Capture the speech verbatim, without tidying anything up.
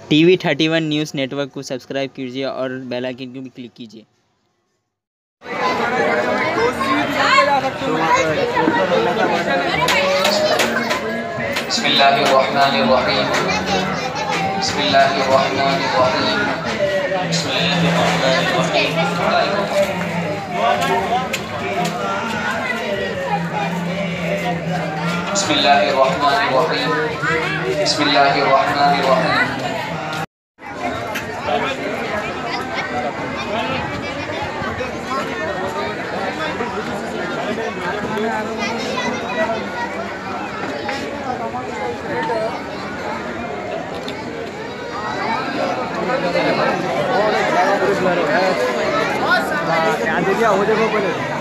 TV thirty one news network को subscribe कीजिए और बेल आइकन को भी क्लिक कीजिए। बिस्मिल्लाहिर्रहमानिर्रहीम बिस्मिल्लाहिर्रहमानिर्रहीम बिस्मिल्लाहिर्रहमानिर्रहीम बिस्मिल्लाहिर्रहमानिर्रहीम। क्या दे दिया हो देखो पहले।